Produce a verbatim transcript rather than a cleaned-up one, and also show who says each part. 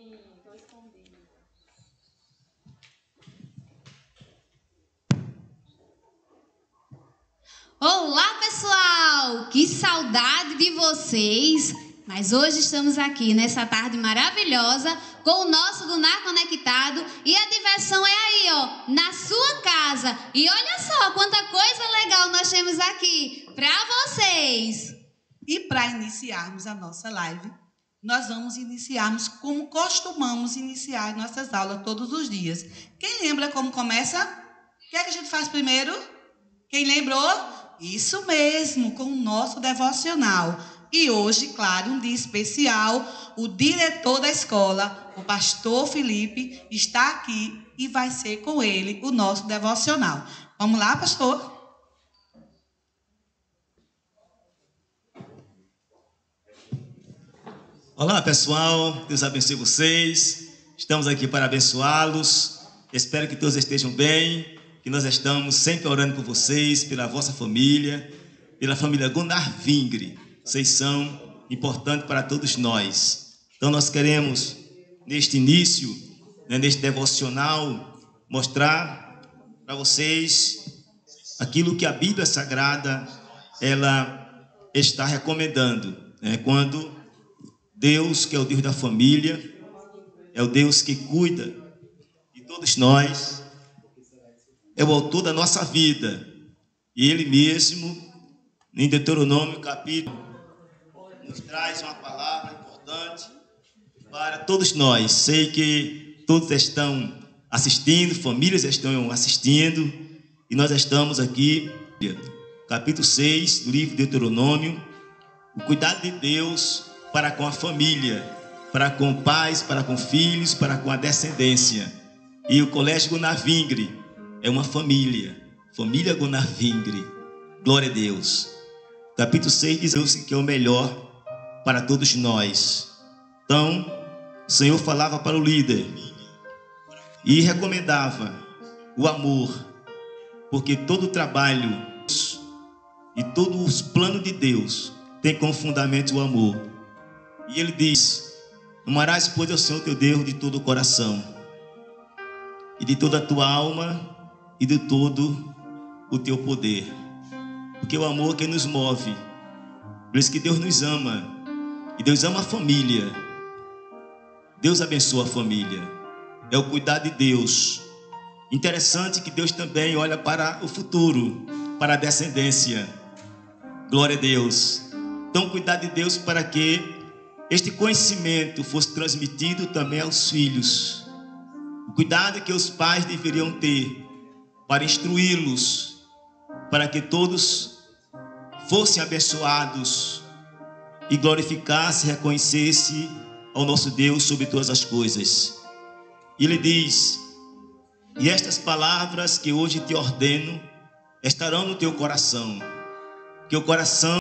Speaker 1: tô escondida.
Speaker 2: Olá, pessoal! Que saudade de vocês! Mas hoje estamos aqui nessa tarde maravilhosa com o nosso Gunar Conectado e a diversão é aí, ó, na sua casa. E olha só quanta coisa legal nós temos aqui para vocês.
Speaker 3: E para iniciarmos a nossa live, nós vamos iniciarmos como costumamos iniciar nossas aulas todos os dias. Quem lembra como começa? O que é que a gente faz primeiro? Quem lembrou? Isso mesmo, com o nosso devocional. E hoje, claro, um dia especial, o diretor da escola, o pastor Felipe, está aqui e vai ser com ele o nosso devocional. Vamos lá, pastor?
Speaker 4: Olá, pessoal. Deus abençoe vocês. Estamos aqui para abençoá-los. Espero que todos estejam bem, que nós estamos sempre orando por vocês, pela vossa família, pela família Gunar Vingre. Vocês são importantes para todos nós. Então, nós queremos, neste início, né, neste devocional, mostrar para vocês aquilo que a Bíblia Sagrada ela está recomendando, né, quando Deus, que é o Deus da família, é o Deus que cuida de todos nós, é o autor da nossa vida. E Ele mesmo, em Deuteronômio capítulo, nos traz uma palavra importante para todos nós. Sei que todos estão assistindo, famílias estão assistindo, e nós estamos aqui, capítulo seis do livro de Deuteronômio, o cuidado de Deus para com a família, para com pais, para com filhos, para com a descendência. E o Colégio Gunar Vingre é uma família, família Gunar Vingre. Glória a Deus. Capítulo seis diz que é o melhor para todos nós. Então, o Senhor falava para o líder e recomendava o amor, porque todo o trabalho e todos os planos de Deus tem como fundamento o amor. E ele diz: amarás, pois, ao Senhor teu Deus de todo o coração, e de toda a tua alma, e de todo o teu poder. Porque o amor é que nos move. Por isso que Deus nos ama. E Deus ama a família. Deus abençoa a família. É o cuidado de Deus. Interessante que Deus também olha para o futuro, para a descendência. Glória a Deus. Então, cuidar de Deus para que este conhecimento fosse transmitido também aos filhos. O cuidado que os pais deveriam ter para instruí-los, para que todos fossem abençoados e glorificassem, reconhecessem ao nosso Deus sobre todas as coisas. E ele diz: e estas palavras que hoje te ordeno estarão no teu coração, que o coração